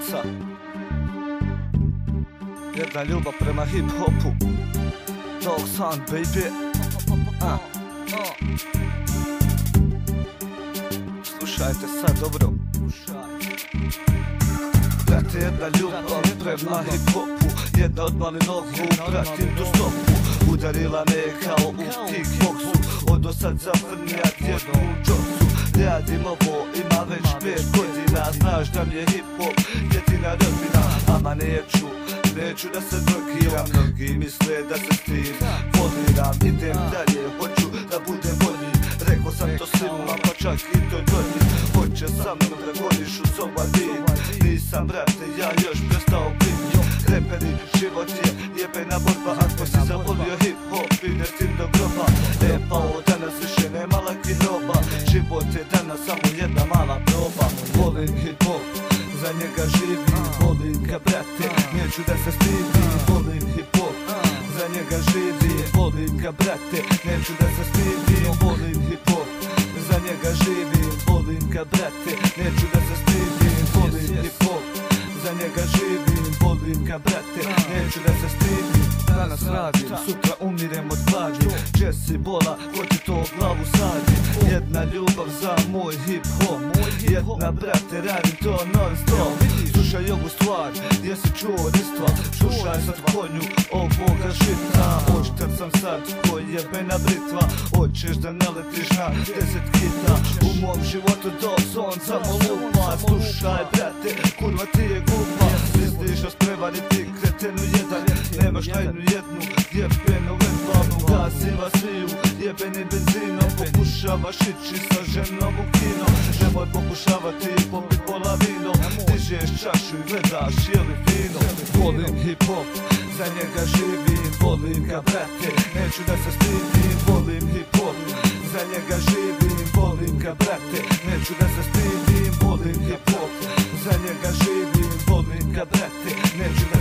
djeca. Jedna ljubav prema hip-hopu. Dog sound, baby. Slušajte sad dobro. Brate, jedna ljubav prema hip-hopu. Jedna od mali nogu, pratim do stopu. Udarila me kao u kickboksu. Od osad zafrnija jednu džoksu. Radim ovo, ima već 5 godina. Znaš da mi je hip-hop jedina rodbina. Ama neću da se drogiram. Mnogi misle da se s tim foliram. Idem dalje, hoću da budem bolji. Rekao sam to svima, pa čak i toj godini. Hoće sa mnom da godiš u soba din. Nisam brate, ja još prestao biti. Reperi, život je jebena borba. Ako si zavolio hip-hop, ideš tim do groba. Pa od danas više nema lakih roba. Život je danas samo jedna mala proba. Volim hip-hop, za njega živim. Volim ga brate, neću da se stidim. Volim hip-hop, za njega živim. Volim ga brate, neću da se stidim. Volim hip-hop, za njega živim. Volim ga brate, neću da se stidim. Volim hip-hop, za njega živim. Volim ga brate, neću da se stidim. Danas radim, sutra umirem od gladi. Jesse Bola, ko ti to u glavu sadi? Jedna ljubav za moj hip-hop. Jedna brate, radim to non stop. Slušaj ovu stvar, jesi čuo istva? Slušaj sad konju ovoga šita. Oštar sam sad koji je jebena britva. Hoćeš da naletiš na 10 kita. U mom životu do sonca mo lupa. Slušaj brate, kurva ti je glupa. Misliš o spremani ti kretenu jedan. Nemaš na jednu jebenu verbalnu. Gasiva sviju jebeni benzinom. Pokušavaš ići sa ženom u kino. Nemoj pokušavati i popit pola vino. Dižeš čašu i gledaš je li fino. Volim hip-hop, za njega živim. Volim ga brate, neću da se stidim. Volim hip-hop, za njega živim. Volim ga brate, neću da se stidim. Volim hip-hop, za njega živim. Volim ga brate, neću